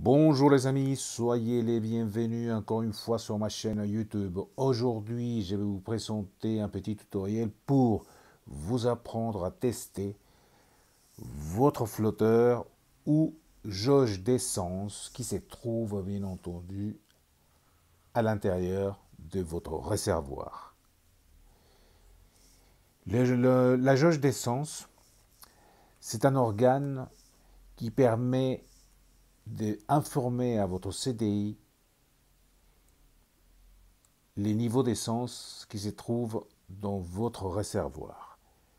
Bonjour les amis, soyez les bienvenus encore une fois sur ma chaîne YouTube. Aujourd'hui, je vais vous présenter un petit tutoriel pour vous apprendre à tester votre flotteur ou jauge d'essence qui se trouve bien entendu à l'intérieur de votre réservoir. La jauge d'essence, c'est un organe qui permet d'informer à votre CDI les niveaux d'essence qui se trouvent dans votre réservoir.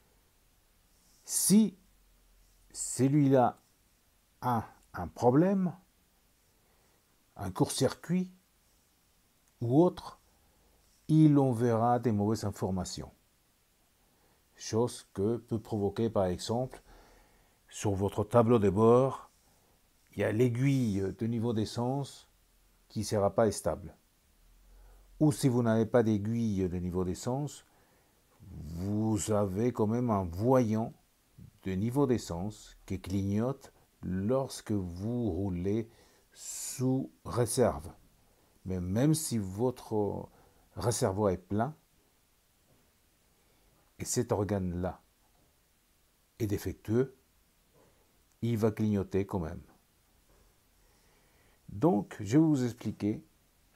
Si celui-là a un problème, un court-circuit ou autre, il enverra des mauvaises informations. Chose que peut provoquer par exemple sur votre tableau de bord, il y a l'aiguille de niveau d'essence qui ne sera pas stable. Ou si vous n'avez pas d'aiguille de niveau d'essence, vous avez quand même un voyant de niveau d'essence qui clignote lorsque vous roulez sous réserve. Mais même si votre réservoir est plein, et cet organe-là est défectueux, il va clignoter quand même. Donc, je vais vous expliquer.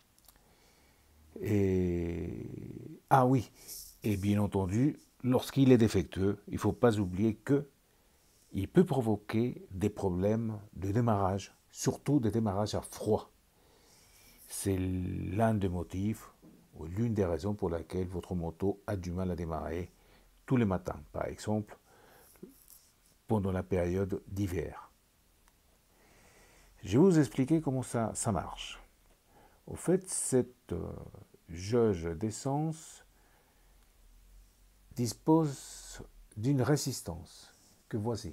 Ah oui, et bien entendu, lorsqu'il est défectueux, il ne faut pas oublier que il peut provoquer des problèmes de démarrage, surtout des démarrages à froid. C'est l'un des motifs ou l'une des raisons pour laquelle votre moto a du mal à démarrer tous les matins, par exemple, pendant la période d'hiver. Je vais vous expliquer comment ça marche. Au fait, cette jauge d'essence dispose d'une résistance que voici.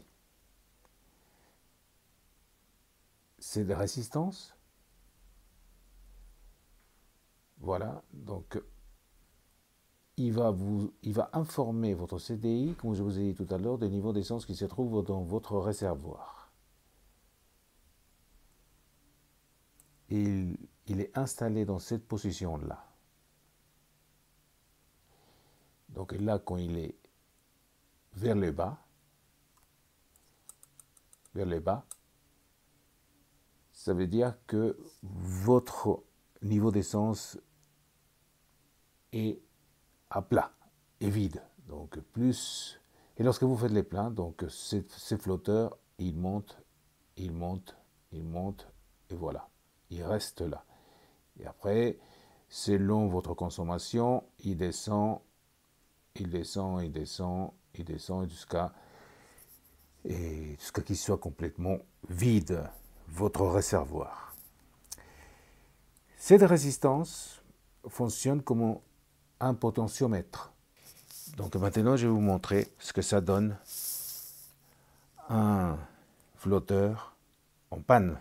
Cette résistance, voilà, donc il va informer votre CDI, comme je vous ai dit tout à l'heure, des niveaux d'essence qui se trouvent dans votre réservoir. Il est installé dans cette position-là. Donc là, quand il est vers le bas, ça veut dire que votre niveau d'essence est à plat, est vide. Donc plus. Et lorsque vous faites les pleins, donc ces flotteurs, ils montent, ils montent, ils montent, et voilà, ils restent là. Et après, selon votre consommation, il descend, il descend, il descend, il descend jusqu'à qu'il soit complètement vide, votre réservoir. Cette résistance fonctionne comme un potentiomètre. Donc maintenant, je vais vous montrer ce que ça donne un flotteur en panne.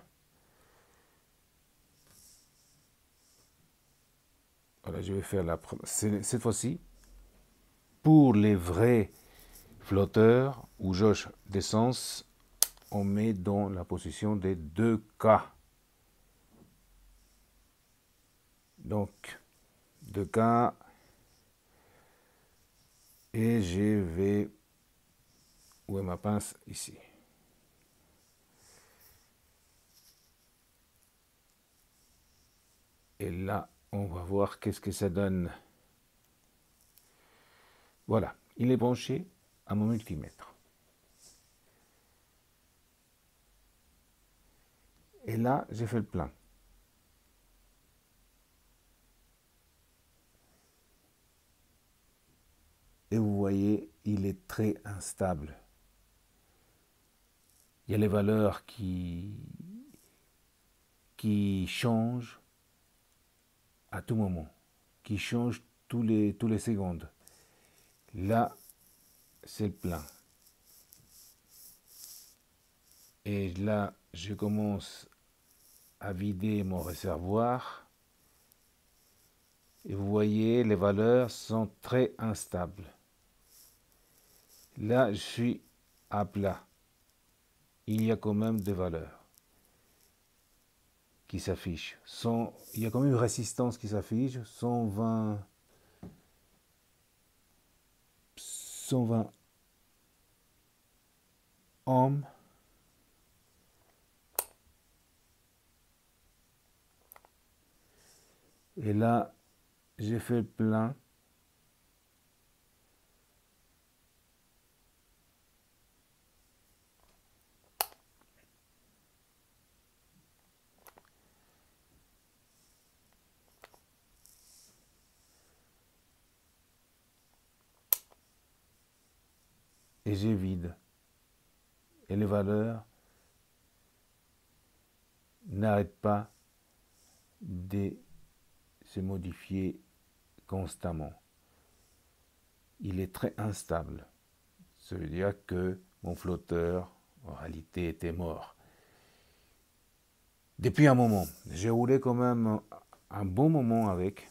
Voilà, je vais faire cette fois-ci pour les vrais flotteurs ou jauge d'essence, on met dans la position des 2K. Donc 2K, et je vais, où est ma pince? Ici. Et là, on va voir qu'est-ce que ça donne. Voilà, il est branché à mon multimètre. Et là, j'ai fait le plein. Et vous voyez, il est très instable. Il y a les valeurs qui changent à tout moment, qui changent tous les secondes. Là, c'est le plein. Et là, je commence à vider mon réservoir. Et vous voyez, les valeurs sont très instables. Là, je suis à plat. Il y a quand même des valeurs. qui s'affiche. Il y a quand même une résistance qui s'affiche, 120 ohms. Et là, j'ai fait le plein. Et j'ai vide. Et les valeurs n'arrêtent pas de se modifier constamment. Il est très instable. Ça veut dire que mon flotteur, en réalité, était mort. Depuis un moment, j'ai roulé quand même un bon moment avec.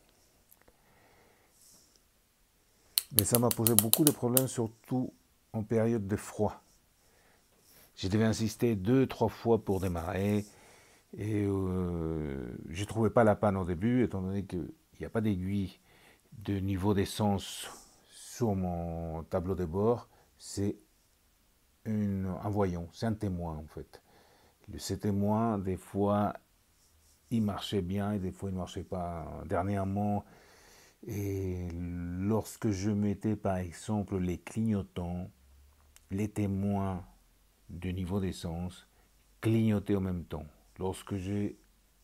Mais ça m'a posé beaucoup de problèmes, surtout en période de froid. J'ai dû insister 2-3 fois pour démarrer. Et je ne trouvais pas la panne au début, étant donné qu'il n'y a pas d'aiguille de niveau d'essence sur mon tableau de bord. C'est un voyant, c'est un témoin en fait. Ce témoin, des fois, il marchait bien et des fois, il ne marchait pas. Dernièrement, et lorsque je mettais par exemple les clignotants, les témoins de niveau d'essence clignotaient en même temps. Lorsque j'ai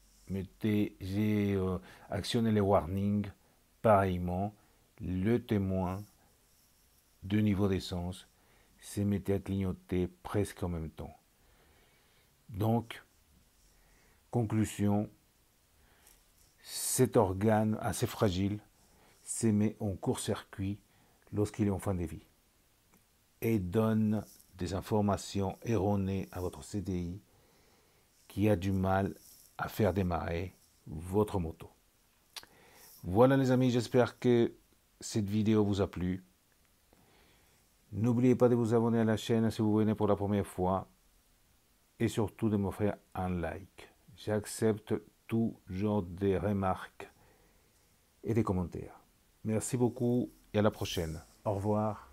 actionné les warnings, pareillement, le témoin de niveau d'essence s'est mis à clignoter presque en même temps. Donc, conclusion, cet organe assez fragile se met en court-circuit lorsqu'il est en fin de vie et donne des informations erronées à votre CDI qui a du mal à faire démarrer votre moto. Voilà les amis, j'espère que cette vidéo vous a plu. N'oubliez pas de vous abonner à la chaîne si vous venez pour la première fois et surtout de m'offrir un like. J'accepte tout genre de remarques et des commentaires. Merci beaucoup et à la prochaine. Au revoir.